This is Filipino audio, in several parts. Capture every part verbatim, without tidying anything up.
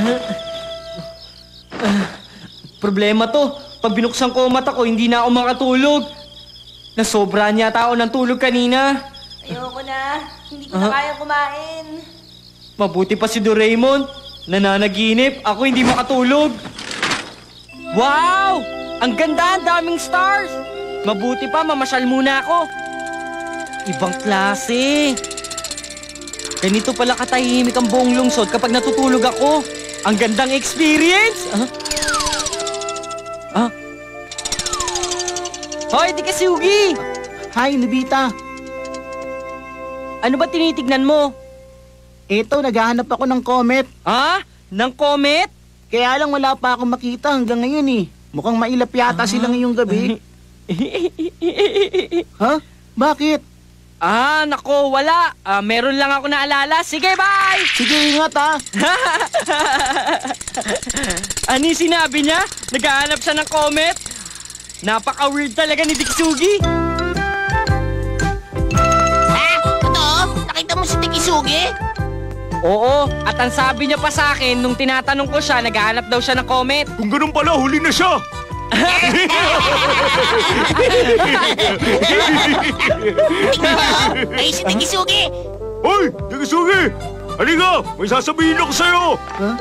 Problema to. Pag binuksan ko ang mata ko, hindi na ako makatulog. Nasobra niya tao ng tulog kanina. Ayoko na. Hindi ko na kayang kumain. Mabuti pa si Doraemon. Nananaginip. Ako hindi makatulog. Wow! Ang ganda, ang daming stars. Mabuti pa, mamasyal muna ako. Ibang klase. Ganito pala katahimik ang buong lungsod kapag natutulog ako. Ang gandang experience. Ah? Ah? Hoy, di kasi Ugi! Hi, Nobita. Ano ba tinitignan mo? Eto, naghahanap ako ng comet. Ha? Ng comet? Kaya lang wala pa akong makita hanggang ngayon eh. Mukhang mailap yata ah. sila ngayong gabi. Ha? Bakit? Ah, nako, wala. Ah, meron lang ako naalala. Sige, bye! Sige, ingat ha. Ano yung sinabi niya? Naghahanap siya ng comet? Napaka-weird talaga ni Dikisugi. Ha? Totoo? Nakita mo si Dikisugi? Oo, at ang sabi niya pa sa akin, nung tinatanong ko siya, naghahanap daw siya ng comet. Kung ganun pala, huli na siya! Ay, si Dikisugi! Hoy! Dikisugi! Halika! May sasabihin ako sa'yo! Huh?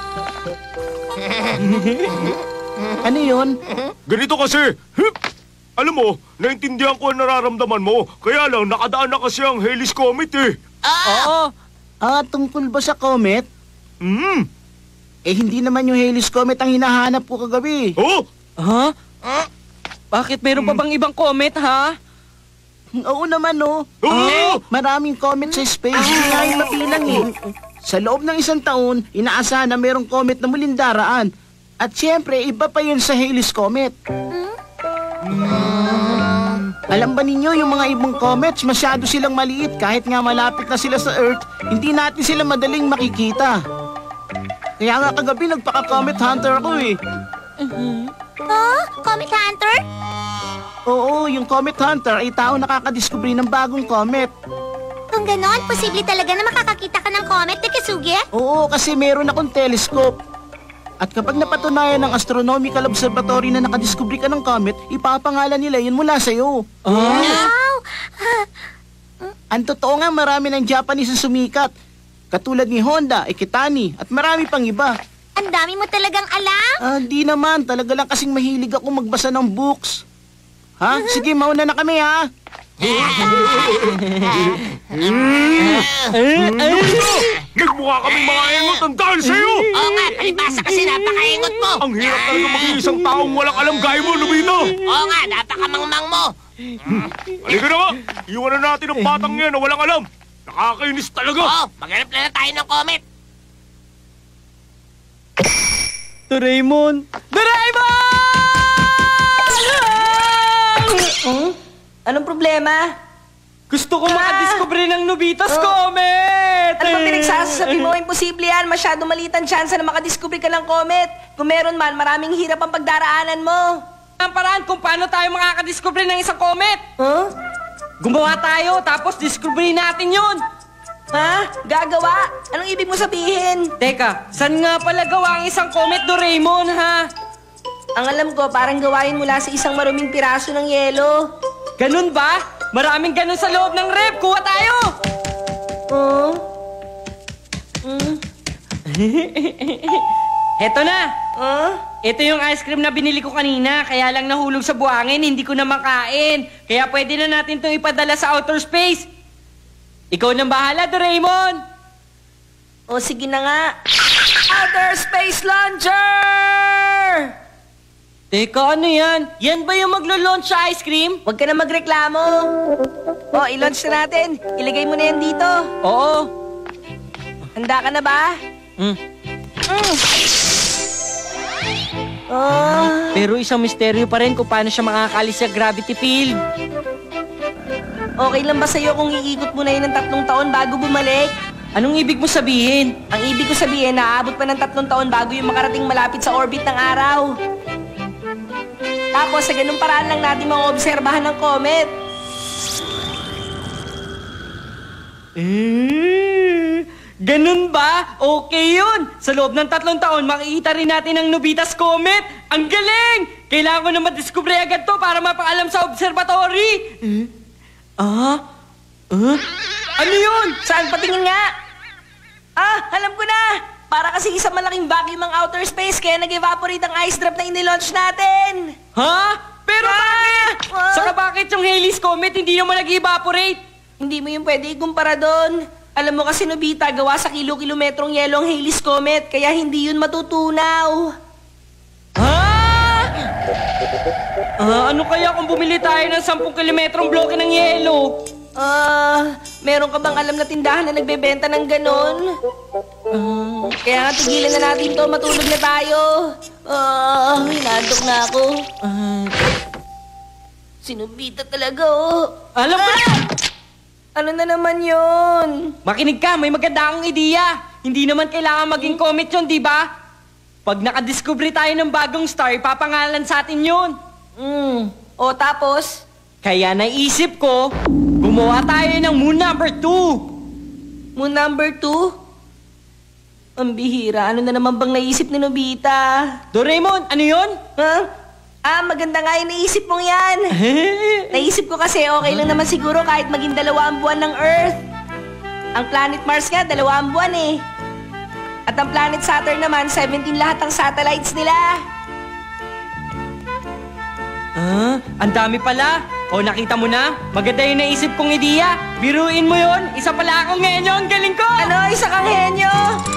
Ano yun? Ganito kasi, hip! Alam mo, naintindihan ko ang nararamdaman mo. Kaya lang, nakadaan na kasi ang Halley's Comet eh. Oo. Ah, tungkol ba sa comet? Hmm. Eh, hindi naman yung Halley's Comet ang hinahanap ko kagabi. Oh? Ha? Huh? Bakit meron pa bang ibang comet, ha? Oo naman, no. Oo! Eh, maraming comet sa space. Hindi nga yung mapilang eh. Sa loob ng isang taon, inaasahan na merong comet na muling daraan. At syempre, iba pa yun sa Halley's Comet. Hmm. Alam ba ninyo, yung mga ibang comets, masyado silang maliit. Kahit nga malapit na sila sa Earth, hindi natin sila madaling makikita. Kaya nga kagabi, nagpaka-comet hunter ako eh. Oh, Comet Hunter? Oo, yung comet hunter ay tao nakakadiskubre ng bagong comet. Kung ganon, posible talaga na makakakita ka ng comet, Dikisugi? Oo, kasi meron akong telescope. At kapag napatunayan ng Astronomical Observatory na nakadiskubre ka ng comet, ipapangalan nila yun mula sa'yo. Oh? Wow! Ang totoo nga, marami ng Japanese na sumikat. Katulad ni Honda, Ikitani, at marami pang iba. Ang dami mo talagang alam! Ah, di naman. Talaga lang kasing mahilig ako magbasa ng books. Ha? Sige, mauna na kami, ha? Nagmukha kami mga engot ang dahil sa'yo! Oo nga, palibasa kasi napakaingot mo! Ang hirap talaga maging isang taong walang alam gaya mo, Nobita! Oo nga, napakamangmang mo! Halika na nga! Iwanan natin ang batang yan na walang alam! Nakakainis talaga! Oo, maghanap na na tayo ng comet! Doraemon! Doraemon! Hmm? Anong problema? Gusto ko Ah! makadiskubre ng Nobita's Oh. comet! Ano ba pinagsasabi mo? Imposible yan. Masyado maliit ang tsansa na makadiskubre ka ng comet. Kung meron man, maraming hirap ang pagdaraanan mo. Ang paraan kung paano tayo makakadiskubre ng isang comet! Huh? Gumawa tayo, tapos diskubre natin yun! Ha? Gagawa? Anong ibig mo sabihin? Teka, saan nga pala gawa ang isang comet, Doraemon, ha? Ang alam ko, parang gawain mula sa isang maruming piraso ng yelo. Ganun ba? Maraming ganun sa loob ng rep. Kuha tayo! Oh? Mm. Heto na! Huh? Ito yung ice cream na binili ko kanina, kaya lang nahulog sa buhangin, hindi ko na makain. Kaya pwede na natin itong ipadala sa outer space. Ikaw nang bahala, Doraemon! O sige na nga. Outer Space Launcher! Teka, ano yan? Yan ba yung maglo-launch sa ice cream? Huwag ka na magreklamo. O, i-launch na natin. Ilagay mo na yan dito. Oo. Handa ka na ba? Mm. Mm. Oh. Pero isang misteryo pa rin kung paano siya makakalis sa gravity field. Okay lang ba sa'yo kung iikot mo na yun ng tatlong taon bago bumalik? Anong ibig mo sabihin? Ang ibig ko sabihin, naaabot pa ng tatlong taon bago yung makarating malapit sa orbit ng araw. Tapos, sa ganung paraan lang natin maobserbahan ng comet. Eh, Ganun ba? Okay yun. Sa loob ng tatlong taon, makikita rin natin ang Nobita's Comet. Ang galing! Kailangan ko na madiskubre agad to para mapaalam sa observatory. Eh? Ah? Huh? Ano yun? Saan? Patingin nga! Ah, alam ko na! Para kasi isang malaking vacuum ang outer space, kaya nag-evaporate ang ice drop na inilaunch natin! Ha? Pero Ah! bakit? Ah! Saka bakit yung Halley's Comet hindi naman nag-evaporate? Hindi mo yung pwede ikumpara doon. Alam mo kasi, Nobita, gawa sa kilo-kilometrong yelo ang Halley's Comet, kaya hindi yun matutunaw. Ha? Ah, ano kaya kung bumili tayo ng sampung kilometrong bloke ng yelo? Ah, meron ka bang alam na tindahan na nagbebenta ng ganon? Ah, kaya nga tigilan na natin to, matulog na tayo. Ah, hinantok na ako. Ah, Si Nobita talaga, oh. alam ko na! Ano na naman yon? Makinig ka, may maganda akong ideya. Hindi naman kailangan maging comet yun, di ba? Pag nakadiscover tayo ng bagong star, papangalan sa atin yun. Hmm. O tapos? Kaya naisip ko, gumawa tayo ng moon number two. Moon number two? Ang bihira. Ano na naman bang naisip ni Nobita? Doraemon, ano yun? Ha? Ah, maganda nga yung naisip mong yan. Naisip ko kasi okay lang naman siguro kahit maging dalawa ang buwan ng Earth. Ang planet Mars nga, dalawa ang buwan eh. At ang planet Saturn naman, seventeen lahat ang satellites nila. Ah, ang dami pala. O, nakita mo na? Maganda yung naisip kong ideya. Biruin mo yon. Isa pala akong ngenyo. Ang galing ko! Ano, isa kang henyo?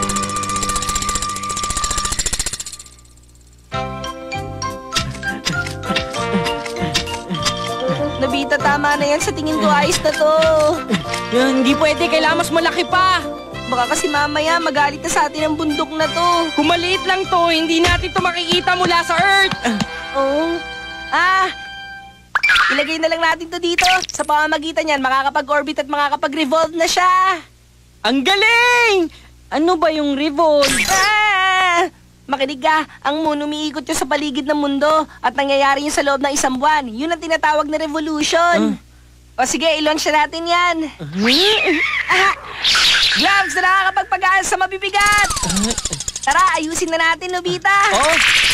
Nobita, tama na yan. Sa tingin ko, ayos na to. Yan, hindi pwede. Kailangan mas malaki pa. Baka kasi mamaya magalit na sa atin ang bundok na to. Kung maliit lang to, hindi natin to makikita mula sa Earth. Oh. Ah! Ilagay na lang natin to dito. Sa pamamagitan yan, makakapag-orbit at makakapag-revolve na siya. Ang galing! Ano ba yung revolve? Ah! Makinig ka, ang moon umiikot yun sa paligid ng mundo at nangyayari yun sa loob ng isang buwan. Yun ang tinatawag na revolution. O sige, i-launch na natin yan. Ah! Gloves na nakakapagpagaan sa mabibigat! Tara, ayusin na natin, Nobita. Oh,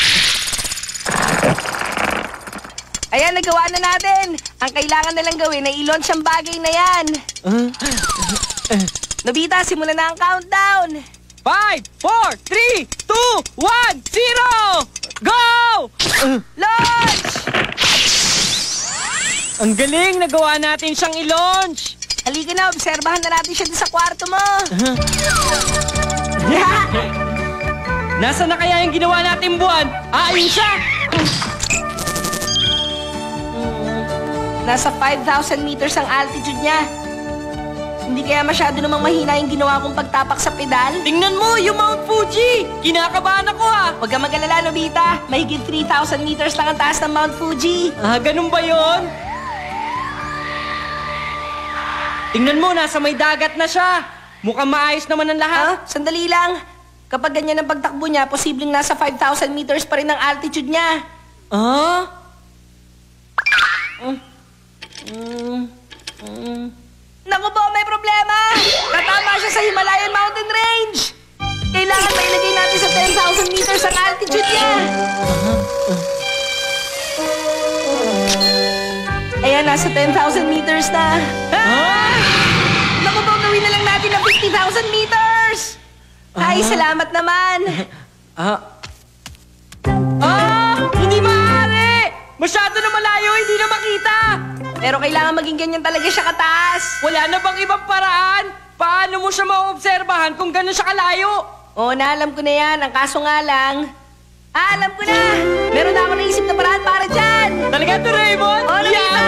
Ayan, nagawa na natin. Ang kailangan na lang gawin ay i-launch ang bagay na yan. Nobita, simulan na ang countdown. five, four, three, two, one, zero! Go! Launch! Ang galing! Nagawa natin siyang i-launch! Halika na, obserbahan na natin siya din sa kwarto mo. Nasaan na kaya yung ginawa natin buwan? Ah, ayun siya! Nasa five thousand meters ang altitude niya. Hindi kaya masyado namang mahina yung ginawa kong pagtapak sa pedal? Tingnan mo, yung Mount Fuji! Kinakabahan ako ha! Huwag kang mag-alala, Nobita. Mahigit three thousand meters lang ang taas ng Mount Fuji. Ah, ganun ba yon? Tingnan mo, nasa may dagat na siya. Mukhang maayos naman ang lahat. Ha? Sandali lang. Kapag ganyan ang pagtakbo niya, posibleng nasa five thousand meters pa rin ang altitude niya. Ah? Mm, mm. Naku po, may problema! Tatama siya sa Himalayan Mountain Range! Kailangan mailagay natin sa ten thousand meters ang altitude niya! Ayan, nasa ten thousand meters na. Ah! Naku po, gawin na lang natin na fifty thousand meters! Ay, salamat naman! Ah? Ah! Hindi maaari! Masyado na malayo, hindi na makita! Pero kailangan maging ganyan talaga siya kataas. Wala na bang ibang paraan? Paano mo siya maobserbahan kung gano'n siya kalayo? Oo na, alam ko na yan. Ang kaso nga lang... Ah, alam ko na! Meron na ako naisip na paraan para dyan! Talaga to, Raymond? Oo, Nobita!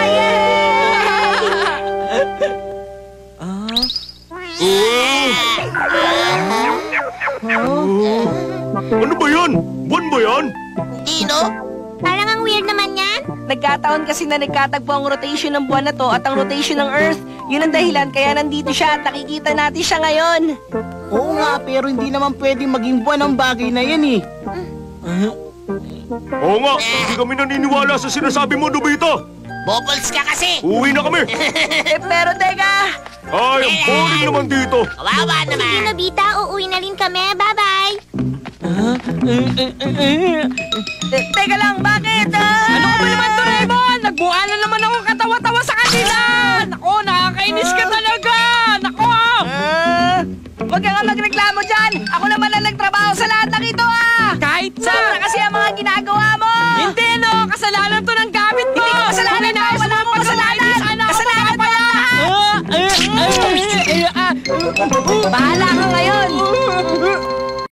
Ano ba yan? Buwan ba yan? Hindi, no? Parang ang weird naman yan. Nagkataon kasi na nagkatagpo ang rotation ng buwan na to at ang rotation ng Earth. Yun ang dahilan kaya nandito siya at nakikita natin siya ngayon. Oo nga, pero hindi naman pwedeng maging buwan ang bagay na yan eh. Oo nga, hindi kami naniniwala sa sinasabi mo, Nobita. Bubbles ka kasi. Uwi na kami. Eh, pero teka! Ay, ang boring naman dito. Kawawa Sige, naman. Nobita, uuwi na rin kami. Bye-bye! Te- teka lang, bakit? Ah! Ano ka ba naman, Doraemon? Nagbuka na naman ako katawa-tawa sa kanila! Nako, nakakainis ka talaga! Nako! Ah, Huwag ka nga magreklamo dyan! Ako naman ang nagtrabaho sa lahat ng ito, ah! Kahit sa... Sobra kasi ang mga ginagawa mo! Hindi, no! Kasalanan to ng gamit mo! Hindi ko kasalanan to! Wala akong kasalanan! Sana ako Kasalanan makapala! mo! Ah, eh, eh, eh, eh, ah. Bahala ka ngayon!